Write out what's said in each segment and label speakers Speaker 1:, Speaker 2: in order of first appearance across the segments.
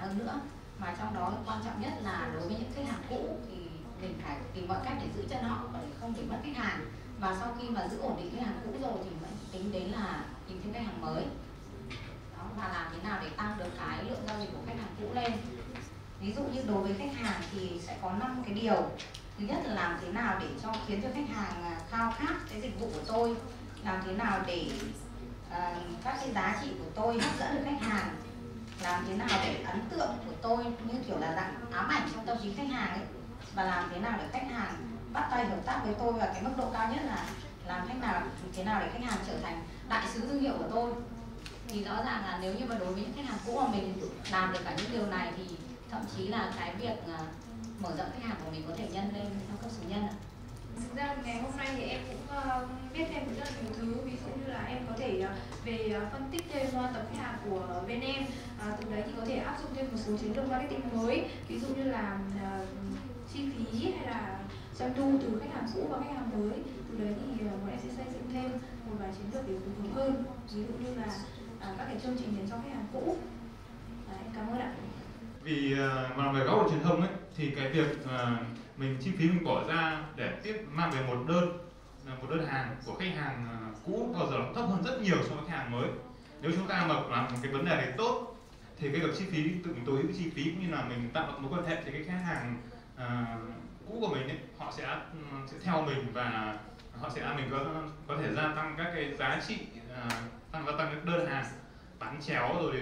Speaker 1: hơn nữa. Mà trong đó quan trọng nhất là đối với những khách hàng cũ thì mình phải tìm mọi cách để giữ chân họ và để không để mất khách hàng. Và sau khi mà giữ ổn định khách hàng cũ rồi thì mới tính đến là tìm thêm khách hàng mới. Đó, và làm thế nào để tăng được cái lượng giao dịch của khách hàng cũ lên. Ví dụ như đối với khách hàng thì sẽ có 5 cái điều. Thứ nhất là làm thế nào để khiến cho khách hàng khao khát cái dịch vụ của tôi, làm thế nào để các cái giá trị của tôi hấp dẫn được khách hàng, làm thế nào để ấn tượng của tôi như kiểu là dạng ám ảnh trong tâm trí khách hàng ấy, và làm thế nào để khách hàng bắt tay hợp tác với tôi, và cái mức độ cao nhất là làm thế nào để khách hàng trở thành đại sứ thương hiệu của tôi. Thì rõ ràng là nếu như mà đối với những khách hàng cũ mà mình làm được cả những điều này thì thậm chí là cái việc mở rộng khách hàng của mình có thể nhân lên theo cấp số nhân ạ.
Speaker 2: Thực ra ngày hôm nay thì em cũng biết thêm rất là nhiều thứ, ví dụ như là em có thể về phân tích thêm tập khách hàng của bên em, từ đấy thì có thể áp dụng thêm một số chiến lược marketing mới, ví dụ như là chi phí hay là doanh thu từ khách hàng cũ và khách hàng mới. Từ đấy thì bọn em sẽ xây dựng thêm một vài chiến lược để phù hợp hơn, ví dụ như là các cái chương trình dành cho khách hàng cũ. Đấy, cảm ơn ạ.
Speaker 3: Vì mà về góc độ truyền thông ấy thì cái việc mình chi phí mình bỏ ra để mang về một đơn hàng của khách hàng cũ bao giờ nó thấp hơn rất nhiều so với khách hàng mới. Nếu chúng ta mà làm một cái vấn đề này tốt thì cái việc chi phí tự mình tối ưu chi phí cũng như là mình tạo được mối quan hệ thì cái khách hàng cũ của mình ấy, họ sẽ theo mình và mình có thể gia tăng các cái giá trị, tăng cái đơn hàng bán chéo rồi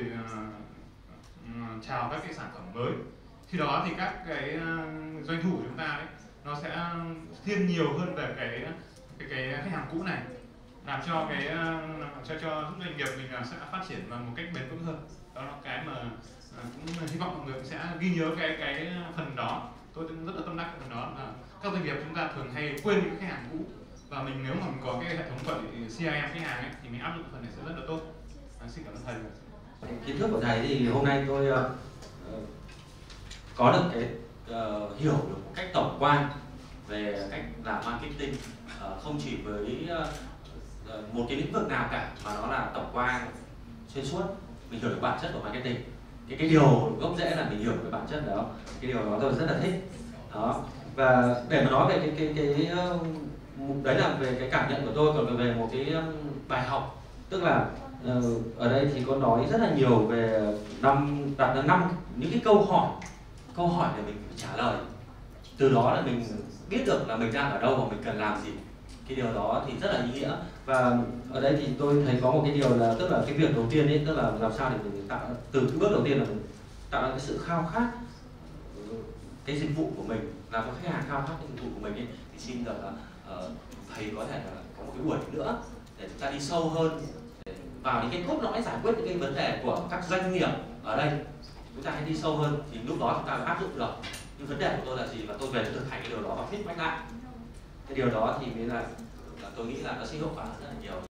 Speaker 3: chào các cái sản phẩm mới. Khi đó thì các cái doanh thu của chúng ta ấy, nó sẽ thiên nhiều hơn về cái khách hàng cũ này, làm cho giúp doanh nghiệp mình sẽ phát triển một cách bền vững hơn. Đó là cái mà cũng hy vọng mọi người sẽ ghi nhớ cái phần đó. Tôi rất là tâm đắc cái phần đó là các doanh nghiệp chúng ta thường hay quên những khách hàng cũ, và nếu mà mình có cái hệ thống quản lý CRM khách hàng ấy, thì mình áp dụng phần này sẽ rất là tốt. Xin cảm ơn thầy.
Speaker 4: Kiến thức của thầy thì hôm nay tôi có được cái hiểu được một cách tổng quan về cách làm marketing, không chỉ với một cái lĩnh vực nào cả, mà nó là tổng quan xuyên suốt. Mình hiểu được bản chất của marketing. Cái điều gốc rễ là mình hiểu được bản chất đó. Cái điều đó tôi rất là thích. Đó. Và để mà nói về cái đấy là về cái cảm nhận của tôi, còn về một cái bài học, tức là ở đây thì có nói rất là nhiều về đặt ra 5 những cái câu hỏi để mình phải trả lời. Từ đó là mình biết được là mình đang ở đâu và mình cần làm gì. Cái điều đó thì rất là ý nghĩa. Và ở đây thì tôi thấy có một cái điều là, tức là cái việc đầu tiên ấy, tức là làm sao để mình tạo từ cái bước đầu tiên là mình tạo ra cái sự khao khát cái dịch vụ của mình, làm cho khách hàng khao khát cái dịch vụ của mình ấy. Thì xin được là thầy có thể là có một cái buổi nữa để chúng ta đi sâu hơn vào những cái cốt lõi, giải quyết những cái vấn đề của các doanh nghiệp ở đây. Chúng ta hãy đi sâu hơn thì lúc đó chúng ta áp dụng được. Nhưng vấn đề của tôi là gì, và tôi về thực hành cái điều đó và feedback lại. Cái điều đó thì mới là tôi nghĩ là nó sẽ hiệu quả rất là nhiều.